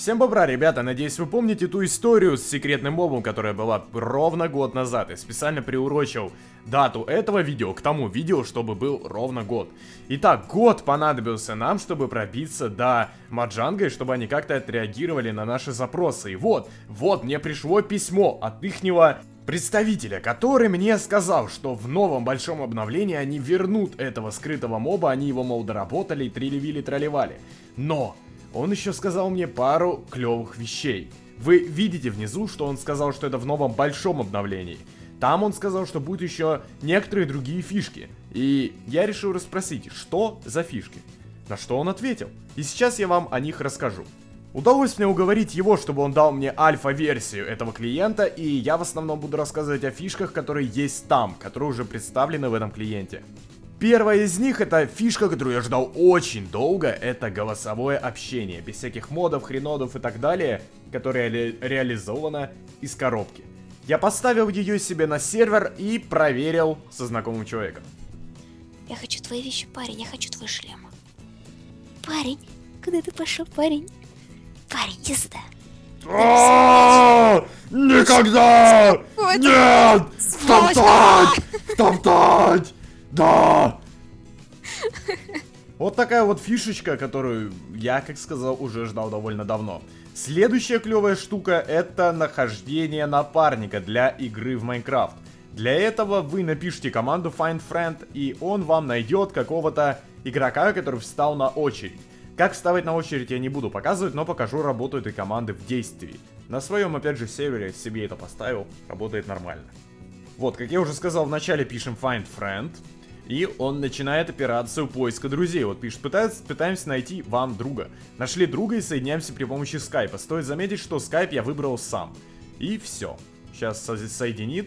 Всем бобра, ребята, надеюсь вы помните ту историю с секретным мобом, которая была ровно год назад. Я специально приурочил дату этого видео к тому видео, чтобы был ровно год. Итак, год понадобился нам, чтобы пробиться до Маджанга, и чтобы они как-то отреагировали на наши запросы. И вот, мне пришло письмо от ихнего представителя, который мне сказал, что в новом большом обновлении они вернут этого скрытого моба, они его, мол, доработали, трилевили-тролливали. Но он еще сказал мне пару клевых вещей. Вы видите внизу, что он сказал, что это в новом большом обновлении. Там он сказал, что будут еще некоторые другие фишки. И я решил расспросить, что за фишки. На что он ответил. И сейчас я вам о них расскажу. Удалось мне уговорить его, чтобы он дал мне альфа-версию этого клиента, и я в основном буду рассказывать о фишках, которые есть там, которые уже представлены в этом клиенте. Первая из них — это фишка, которую я ждал очень долго, это голосовое общение, без всяких модов, хренодов и так далее, которая реализована из коробки. Я поставил ее себе на сервер и проверил со знакомым человеком. Я хочу твои вещи, парень, я хочу твой шлем. Парень, куда ты пошел, парень? Парень, иди сюда. Никогда! Нет! Втоптать! Втоптать! Да! Вот такая вот фишечка, которую я, как сказал, уже ждал довольно давно. Следующая клевая штука — это нахождение напарника для игры в Майнкрафт. Для этого вы напишите команду Find Friend, и он вам найдет какого-то игрока, который встал на очередь. Как вставать на очередь я не буду показывать, но покажу работу этой команды в действии. На своем, опять же, сервере себе это поставил, работает нормально. Вот, как я уже сказал, вначале пишем Find Friend, и он начинает операцию поиска друзей. Вот пишет, пытаемся найти вам друга. Нашли друга и соединяемся при помощи скайпа. Стоит заметить, что скайп я выбрал сам. И все. Сейчас соединит.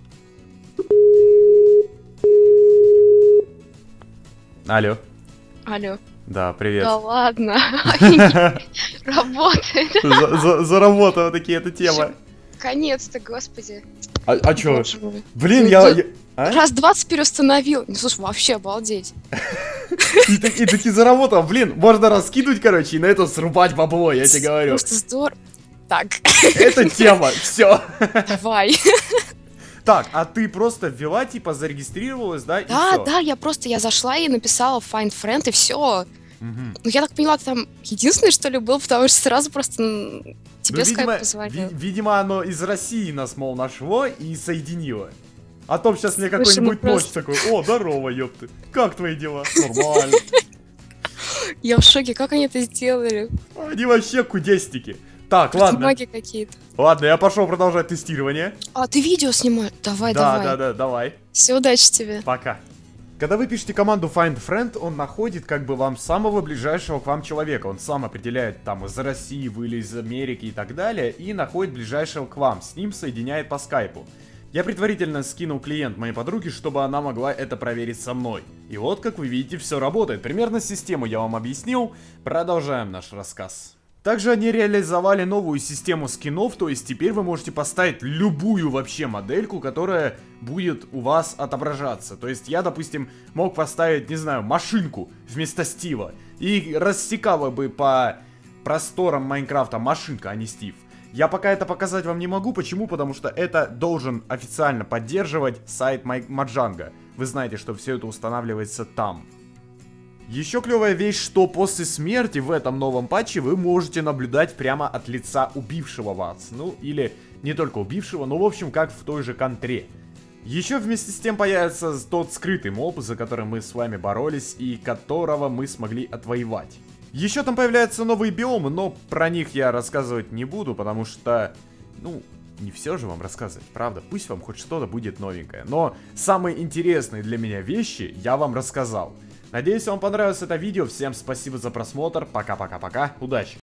Алло. Алло. Да, привет. Да ладно, работает. Заработала таки эта тема. Конец-то, господи. А чё? Боже мой. Блин, А? Раз 20 переустановил. Ну, слушай, вообще обалдеть. И таки заработал. Блин, можно раскидывать, короче, и на это срубать бабло, я тебе говорю. Просто здорово. Так. Это тема, все. Давай. Так, а ты просто ввела, типа, зарегистрировалась, да? Да, я зашла и написала Find Friend, и все. Ну, я так поняла, ты там единственный, что ли, был, потому что сразу просто тебе скайп позвонил. Видимо, оно из России нас, мол, нашло и соединило. А то сейчас мне Слушай, какой-нибудь ночь просто... такой: о, здорово, ёпты, как твои дела? Нормально. Я в шоке, как они это сделали? Они вообще кудесники. Так, ладно. Маги какие-то. Ладно, я пошел продолжать тестирование. А, ты видео снимаешь? Давай. Да, давай. Все, удачи тебе. Пока. Когда вы пишете команду Find Friend, он находит как бы вам самого ближайшего к вам человека. Он сам определяет, там, из России вы или из Америки и так далее, и находит ближайшего к вам. С ним соединяет по скайпу. Я предварительно скинул клиент моей подруги, чтобы она могла это проверить со мной. И вот, как вы видите, все работает. Примерно систему я вам объяснил. Продолжаем наш рассказ. Также они реализовали новую систему скинов, то есть теперь вы можете поставить любую вообще модельку, которая будет у вас отображаться. То есть я, допустим, мог поставить, не знаю, машинку вместо Стива. И рассекала бы по просторам Майнкрафта машинка, а не Стив. Я пока это показать вам не могу. Почему? Потому что это должен официально поддерживать сайт Маджанга. Вы знаете, что все это устанавливается там. Еще клевая вещь, что после смерти в этом новом патче вы можете наблюдать прямо от лица убившего вас. Ну, или не только убившего, но в общем, как в той же контре. Еще вместе с тем появится тот скрытый моб, за которым мы с вами боролись и которого мы смогли отвоевать. Еще там появляются новые биомы, но про них я рассказывать не буду, потому что, ну, не все же вам рассказывать, правда? Пусть вам хоть что-то будет новенькое. Но самые интересные для меня вещи я вам рассказал. Надеюсь, вам понравилось это видео. Всем спасибо за просмотр. Пока-пока-пока. Удачи!